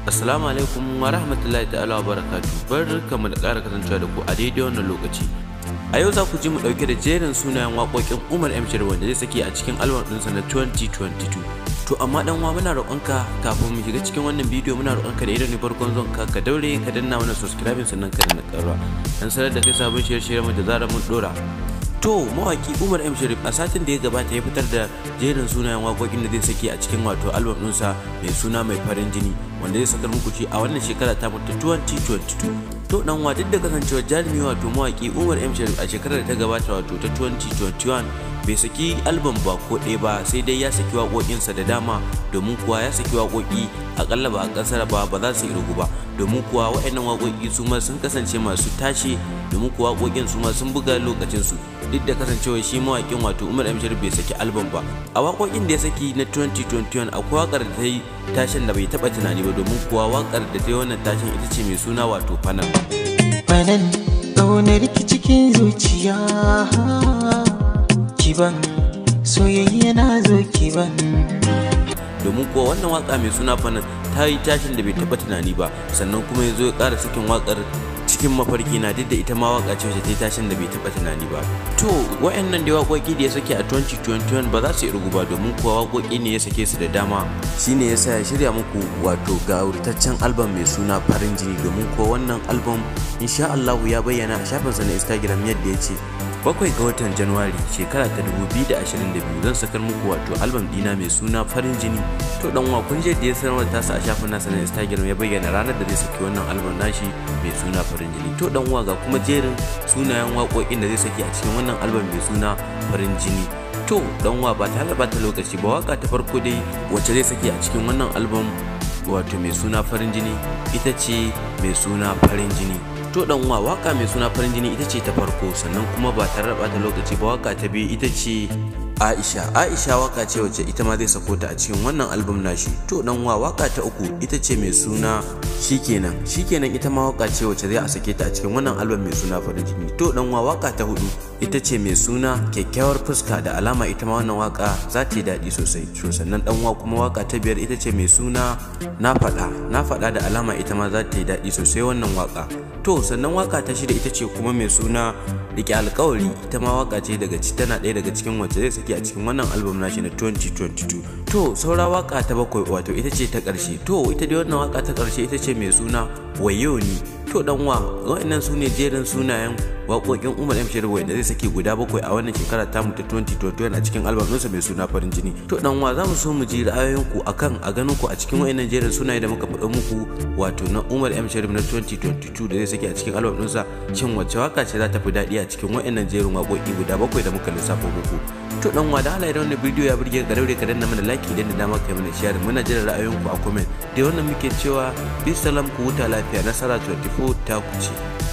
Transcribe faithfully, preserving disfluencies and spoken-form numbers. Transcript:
Assalamu alaikum wa rahmatullahi ta'ala wa barakatuh. Barkamu da ƙara kasancewa da ku a daidai wannan lokaci. A yau za ku ji mu ɗauke da jerin sunayen waƙoƙin Umar M Sharif wanda zai saki a cikin album ɗinsa na twenty twenty-two. To amma dan uwa muna roƙonka kafin mu shiga cikin wannan bidiyo muna roƙonka da idan ne farkon zon ka ka daure ka danna mana subscribing sannan ka danna ƙararrawa dan sanar da kai sabon shirye-shiryen mu da zarar mun dora. To mawaki Umar M Sharif a satin da ya gabata ya fitar da jerin sunayen waƙoƙin da zai saki a cikin wato album ɗinsa mai suna mai farin jini wanda zai sakar muku shi a wannan shekara ta mutu twenty twenty-two. To dan wa duk da kasancewar jarumi wato mawaki Umar M Sharif a shekarar da ta gabata wato ta twenty twenty-one bai saki album ba ko ɗaya ba, sai dai ya saki waƙoƙinsa da dama, domin kuwa ya saki waƙoƙi akalla ba a ƙasar ba ba za su yi rugu ba, domin kuwa waɗannan waƙoƙi su ma sun kasance masu tashi, domin kuwa waƙoƙin su ma sun buga lokacinsu duk da kasancewar shi mawaƙin wato Umar M Sharif bai saki album ba. A waƙoƙin da ya saki na twenty twenty-one akwai waƙar da ta yi tashin da bai taɓa tunani ba, domin kuwa waƙar da ta yi wannan tashin ita ce mai suna wato Fanan. Fanan ƙaunar ki cikin zuciya kiban soyayya na zo kiban, domin kuwa wannan waka mai suna Fanan ta yi tashin da bai taba tunani ba, sannan kuma ya zo ya ƙara sakin wakar cikin mafarki na, duk da ita ma waka ce wacce ta yi tashin da bai taba tunani ba. To wayannan da waƙoƙi da ya sake a twenty twenty-one ba za su yi rugu ba, domin kuwa waƙoƙi ne ya sake su da dama, shine yasa ya shirya muku wato ga wurtaccen album mai suna farin jini, domin kuwa wannan album insha Allah ya bayyana a shafinsa na Instagram yadda ya ce bakwai ga watan Januwari shekara ta dubu biyu da ashirin da biyu zan sakar muku wato album dina mai suna farin jini. To dan wa kun je da ya sanar da tasa a shafin nasa na Instagram ya bayyana ranar da zai saki wannan album nashi mai suna farin jini. To dan wa ga kuma jerin sunayen waƙoƙin da zai saki a cikin wannan album mai suna farin jini. To dan wa ba ta bata lokaci ba, waka ta farko dai wacce zai saki a cikin wannan album wato mai suna farin jini ita ce mai suna farin jini. To dan wa waka mai suna farin jini ita ce ta farko, sannan kuma ba tare da bata lokaci ba waka ta biyu ita ce Aisha. Aisha waka ce wacce ita ma zai sako ta a cikin wannan album nashi. To dan wa waka ta uku ita ce mai suna shikenan. Shikenan ita ma waka ce wacce zai a sake ta a cikin wannan album mai suna farin jini. To dan wa waka ta hudu ita ce mai suna kyakkyawar fuska, da alama ita ma wannan waka za ta yi daɗi sosai. To sannan dan wa kuma waka ta biyar ita ce mai suna na faɗa. Na faɗa da alama ita ma za ta yi daɗi sosai wannan waka. To sannan waka ta shida ita ce kuma mai suna rike alkawari, ita ma waka ce daga ci tana ɗaya daga cikin wacce zai saki a cikin wannan album nashi na twenty twenty-two. To saura waka ta bakwai wato ita ce ta ƙarshe. To ita dai wannan waka ta ƙarshe ita ce mai suna wayo ni. To dan wa wa'annan su ne jerin sunayen waƙoƙin Umar M Sharif wanda zai saki guda bakwai a wannan shekara tamu ta twenty twenty-one a cikin album ɗinsa mai suna farin jini. To dan wa za mu so mu ji ra'ayoyinku akan a ganin ku a cikin wa'annan jerin sunaye da muka faɗa muku wato na Umar M Sharif na twenty twenty-two da zai saki a cikin album ɗinsa, shin wacce waka ce za ta fi daɗi a cikin wa'annan jerin waƙoƙi guda bakwai da muka lissafa muku. To dan wa da Allah idan wannan bidiyo ya burge ka daure ka danna mana like idan da dama kai mana share, muna jira ra'ayoyinku a comment. Da wannan muke cewa bisalam ku huta lafiya, nasara twenty-four ta ku ce.